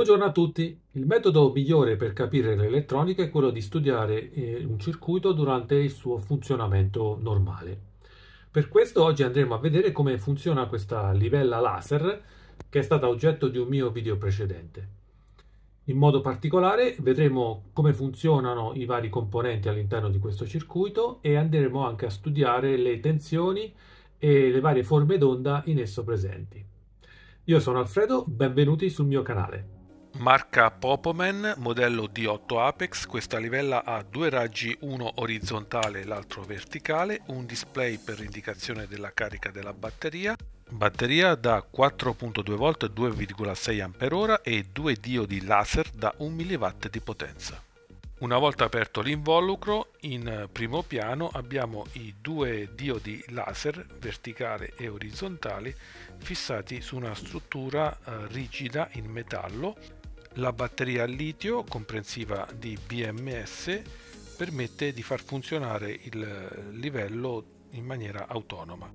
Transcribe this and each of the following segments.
Buongiorno a tutti. Il metodo migliore per capire l'elettronica è quello di studiare un circuito durante il suo funzionamento normale. Per questo oggi andremo a vedere come funziona questa livella laser che è stata oggetto di un mio video precedente. In modo particolare vedremo come funzionano i vari componenti all'interno di questo circuito e andremo anche a studiare le tensioni e le varie forme d'onda in esso presenti. Io sono Alfredo, benvenuti sul mio canale. Marca Popoman, modello D8 Apex, questa livella ha due raggi, uno orizzontale e l'altro verticale, un display per l'indicazione della carica della batteria da 4.2V 2,6 Ah e due diodi laser da 1 mW di potenza. Una volta aperto l'involucro, in primo piano abbiamo i due diodi laser verticale e orizzontale fissati su una struttura rigida in metallo. La batteria a litio, comprensiva di BMS, permette di far funzionare il livello in maniera autonoma.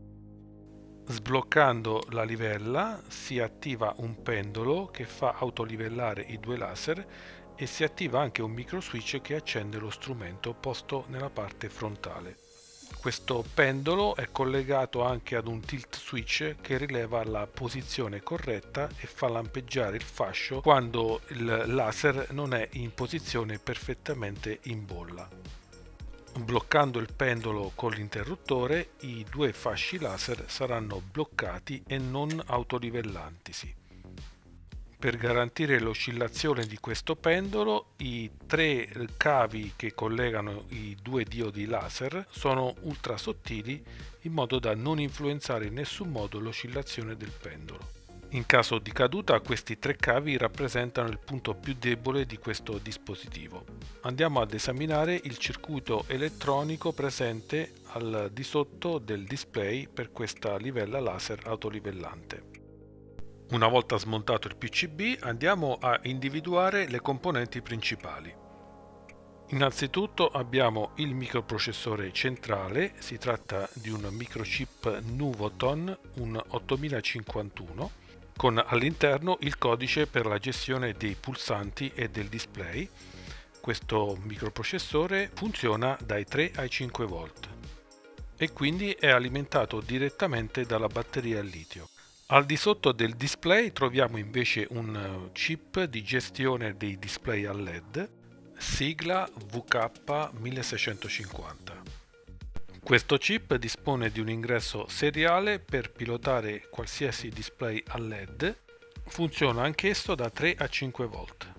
Sbloccando la livella si attiva un pendolo che fa autolivellare i due laser e si attiva anche un micro switch che accende lo strumento posto nella parte frontale. Questo pendolo è collegato anche ad un tilt switch che rileva la posizione corretta e fa lampeggiare il fascio quando il laser non è in posizione perfettamente in bolla. Bloccando il pendolo con l'interruttore, i due fasci laser saranno bloccati e non autolivellantisi. Per garantire l'oscillazione di questo pendolo, i tre cavi che collegano i due diodi laser sono ultra sottili in modo da non influenzare in nessun modo l'oscillazione del pendolo. In caso di caduta, questi tre cavi rappresentano il punto più debole di questo dispositivo. Andiamo ad esaminare il circuito elettronico presente al di sotto del display per questa livella laser autolivellante. Una volta smontato il PCB, andiamo a individuare le componenti principali. Innanzitutto abbiamo il microprocessore centrale, si tratta di un microchip Nuvoton, un 8051, con all'interno il codice per la gestione dei pulsanti e del display. Questo microprocessore funziona dai 3 ai 5 volt e quindi è alimentato direttamente dalla batteria a litio. Al di sotto del display troviamo invece un chip di gestione dei display a LED, sigla VK1650. Questo chip dispone di un ingresso seriale per pilotare qualsiasi display a LED, funziona anch'esso da 3 a 5 volt.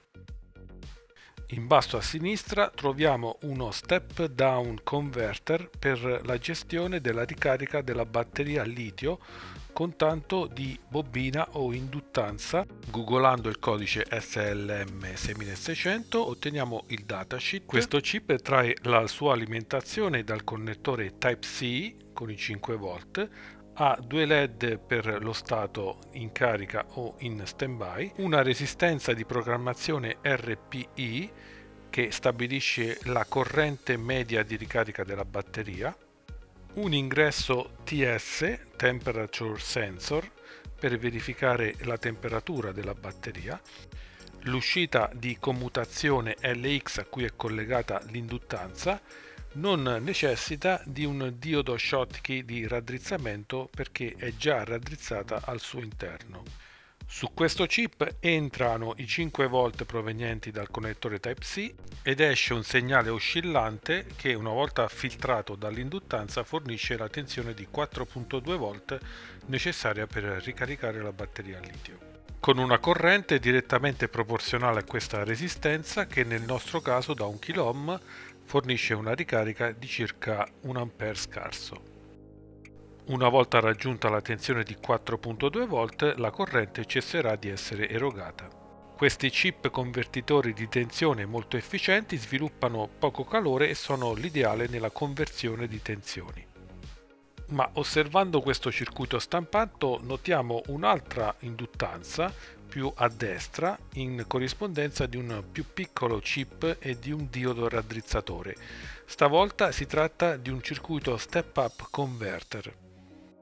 In basso a sinistra troviamo uno step down converter per la gestione della ricarica della batteria a litio con tanto di bobina o induttanza. Googolando il codice SLM6600 otteniamo il datasheet. Questo chip trae la sua alimentazione dal connettore Type-C con i 5 volt, ha due LED per lo stato in carica o in standby, una resistenza di programmazione RPI che stabilisce la corrente media di ricarica della batteria, un ingresso TS, Temperature Sensor, per verificare la temperatura della batteria, l'uscita di commutazione LX a cui è collegata l'induttanza, non necessita di un diodo Schottky di raddrizzamento perché è già raddrizzata al suo interno. Su questo chip entrano i 5 volt provenienti dal connettore Type-C ed esce un segnale oscillante che, una volta filtrato dall'induttanza, fornisce la tensione di 4.2 volt necessaria per ricaricare la batteria a litio, con una corrente direttamente proporzionale a questa resistenza che nel nostro caso da 1 kΩ fornisce una ricarica di circa 1 ampere scarso. Una volta raggiunta la tensione di 4.2 volt, la corrente cesserà di essere erogata. Questi chip convertitori di tensione molto efficienti sviluppano poco calore e sono l'ideale nella conversione di tensioni. Ma osservando questo circuito stampato notiamo un'altra induttanza più a destra in corrispondenza di un più piccolo chip e di un diodo raddrizzatore. Stavolta si tratta di un circuito step-up converter.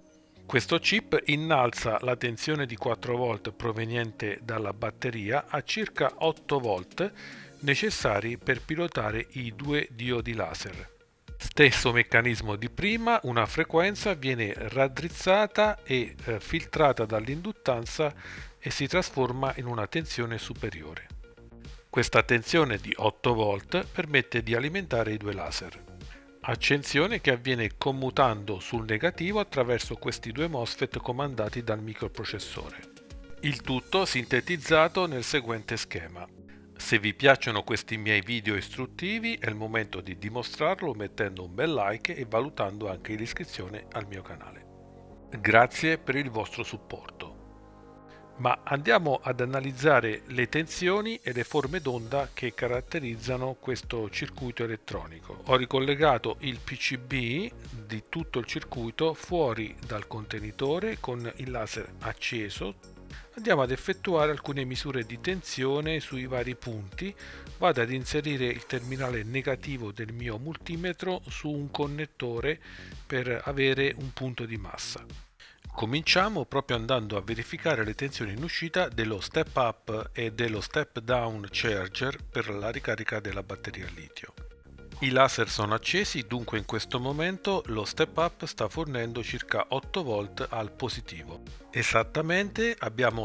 Questo chip innalza la tensione di 4 volt proveniente dalla batteria a circa 8 volt necessari per pilotare i due diodi laser. Stesso meccanismo di prima, una frequenza viene raddrizzata e filtrata dall'induttanza e si trasforma in una tensione superiore. Questa tensione di 8 volt permette di alimentare i due laser. Accensione che avviene commutando sul negativo attraverso questi due MOSFET comandati dal microprocessore. Il tutto sintetizzato nel seguente schema. Se vi piacciono questi miei video istruttivi è il momento di dimostrarlo mettendo un bel like e valutando anche l'iscrizione al mio canale. Grazie per il vostro supporto. Ma andiamo ad analizzare le tensioni e le forme d'onda che caratterizzano questo circuito elettronico. Ho ricollegato il PCB di tutto il circuito fuori dal contenitore con il laser acceso. Andiamo ad effettuare alcune misure di tensione sui vari punti. Vado ad inserire il terminale negativo del mio multimetro su un connettore per avere un punto di massa. Cominciamo proprio andando a verificare le tensioni in uscita dello step up e dello step down charger per la ricarica della batteria a litio. I laser sono accesi, dunque in questo momento lo step up sta fornendo circa 8 volt al positivo. Esattamente abbiamo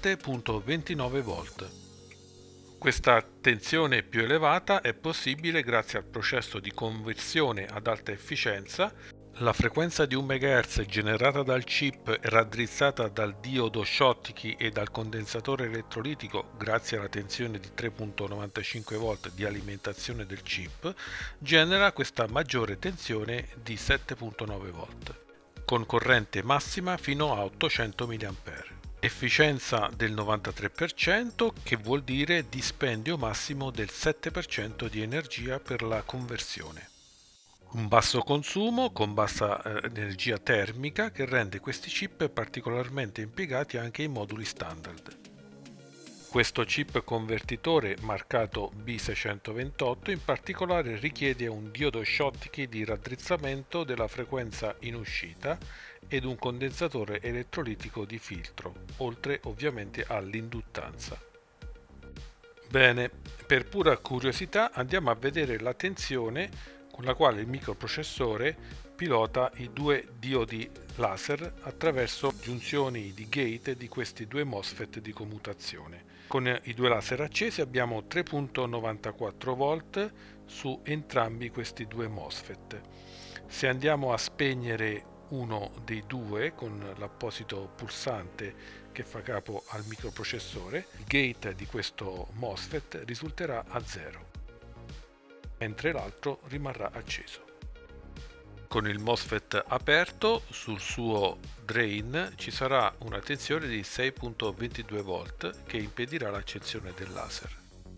7,29 volt. Questa tensione più elevata è possibile grazie al processo di conversione ad alta efficienza. La frequenza di 1 MHz generata dal chip e raddrizzata dal diodo Schottky e dal condensatore elettrolitico grazie alla tensione di 3,95 volt di alimentazione del chip genera questa maggiore tensione di 7,9 volt con corrente massima fino a 800 mA. Efficienza del 93% che vuol dire dispendio massimo del 7% di energia per la conversione. Un basso consumo con bassa energia termica che rende questi chip particolarmente impiegati anche in moduli standard. Questo chip convertitore marcato B628 in particolare richiede un diodo Schottky di raddrizzamento della frequenza in uscita ed un condensatore elettrolitico di filtro, oltre ovviamente all'induttanza. Bene, per pura curiosità andiamo a vedere la tensione con la quale il microprocessore pilota i due diodi laser attraverso giunzioni di gate di questi due MOSFET di commutazione. Con i due laser accesi abbiamo 3,94 volt su entrambi questi due MOSFET. Se andiamo a spegnere uno dei due con l'apposito pulsante che fa capo al microprocessore, il gate di questo MOSFET risulterà a 0. Mentre l'altro rimarrà acceso. Con il MOSFET aperto sul suo drain ci sarà una tensione di 6,22 volt che impedirà l'accensione del laser.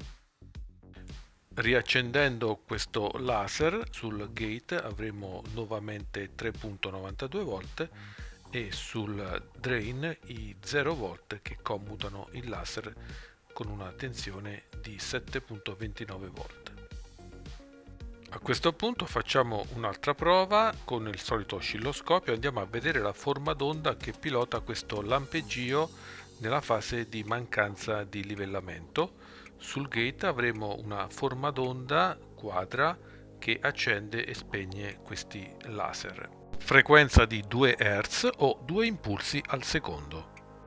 Riaccendendo questo laser sul gate avremo nuovamente 3,92 volt e sul drain i 0 volt che commutano il laser con una tensione di 7,29 volt. A questo punto facciamo un'altra prova con il solito oscilloscopio, andiamo a vedere la forma d'onda che pilota questo lampeggio nella fase di mancanza di livellamento. Sul gate avremo una forma d'onda quadra che accende e spegne questi laser. Frequenza di 2 Hz o 2 impulsi al secondo.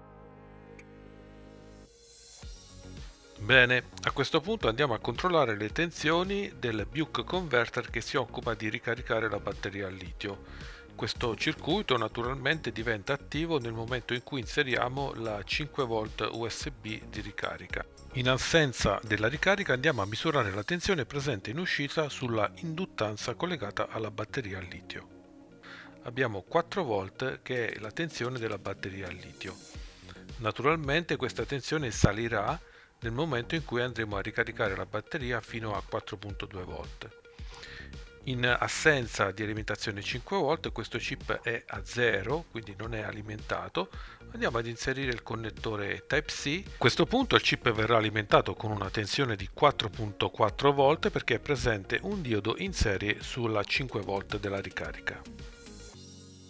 Bene, a questo punto andiamo a controllare le tensioni del Buck Converter che si occupa di ricaricare la batteria al litio. Questo circuito naturalmente diventa attivo nel momento in cui inseriamo la 5 volt USB di ricarica. In assenza della ricarica andiamo a misurare la tensione presente in uscita sulla induttanza collegata alla batteria al litio. Abbiamo 4 volt che è la tensione della batteria al litio. Naturalmente questa tensione salirà nel momento in cui andremo a ricaricare la batteria fino a 4,2 volt. In assenza di alimentazione 5 volt questo chip è a 0, quindi non è alimentato. Andiamo ad inserire il connettore Type-C. A questo punto il chip verrà alimentato con una tensione di 4,4 volt perché è presente un diodo in serie sulla 5 volt della ricarica.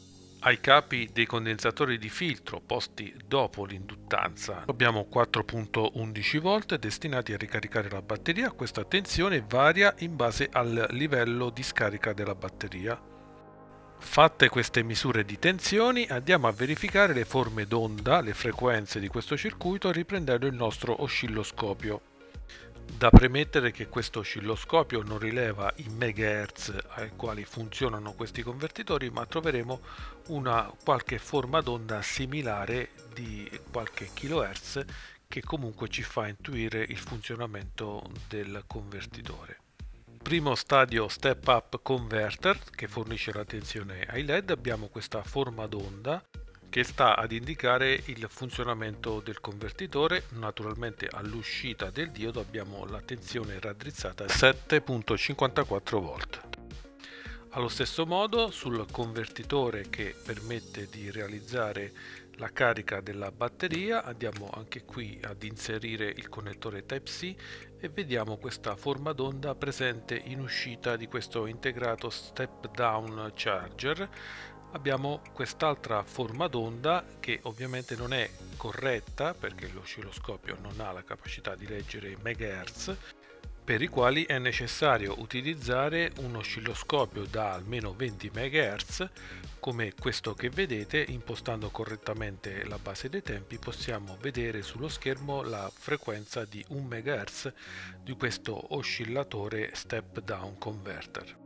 Ai capi dei condensatori di filtro posti dopo l'induttanza abbiamo 4.11 volt destinati a ricaricare la batteria. Questa tensione varia in base al livello di scarica della batteria. Fatte queste misure di tensioni, andiamo a verificare le forme d'onda, le frequenze di questo circuito riprendendo il nostro oscilloscopio. Da premettere che questo oscilloscopio non rileva i megahertz ai quali funzionano questi convertitori, ma troveremo una qualche forma d'onda similare di qualche kilohertz che comunque ci fa intuire il funzionamento del convertitore. Primo stadio step up converter che fornisce la tensione ai LED, abbiamo questa forma d'onda che sta ad indicare il funzionamento del convertitore. Naturalmente all'uscita del diodo abbiamo la tensione raddrizzata a 7.54 volt. Allo stesso modo sul convertitore che permette di realizzare la carica della batteria andiamo anche qui ad inserire il connettore Type-C e vediamo questa forma d'onda presente in uscita di questo integrato step down charger. Abbiamo quest'altra forma d'onda che ovviamente non è corretta perché l'oscilloscopio non ha la capacità di leggere i megahertz, per i quali è necessario utilizzare un oscilloscopio da almeno 20 MHz come questo che vedete. Impostando correttamente la base dei tempi possiamo vedere sullo schermo la frequenza di 1 MHz di questo oscillatore step down converter.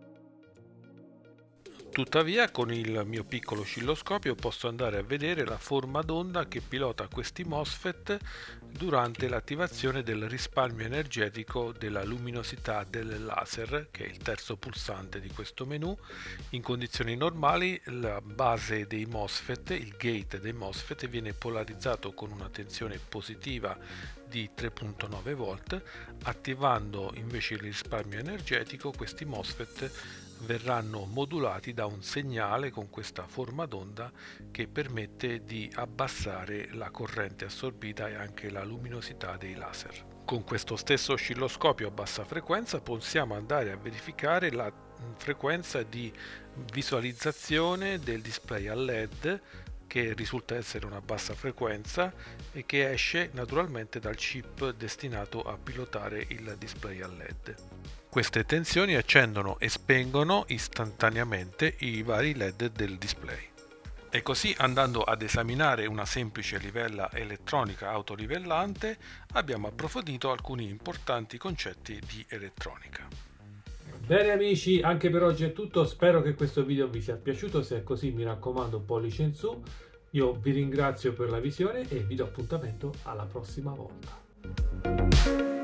Tuttavia con il mio piccolo oscilloscopio posso andare a vedere la forma d'onda che pilota questi MOSFET durante l'attivazione del risparmio energetico della luminosità del laser, che è il terzo pulsante di questo menu. In condizioni normali la base dei MOSFET, il gate dei MOSFET, viene polarizzato con una tensione positiva di 3.9 volt. Attivando invece il risparmio energetico, questi MOSFET verranno modulati da un segnale con questa forma d'onda che permette di abbassare la corrente assorbita e anche la luminosità dei laser. Con questo stesso oscilloscopio a bassa frequenza possiamo andare a verificare la frequenza di visualizzazione del display a LED, che risulta essere una bassa frequenza e che esce naturalmente dal chip destinato a pilotare il display a LED. Queste tensioni accendono e spengono istantaneamente i vari LED del display. E così, andando ad esaminare una semplice livella elettronica autolivellante, abbiamo approfondito alcuni importanti concetti di elettronica. Bene amici, anche per oggi è tutto, spero che questo video vi sia piaciuto. Se è così mi raccomando, pollice in su. Io vi ringrazio per la visione e vi do appuntamento alla prossima volta.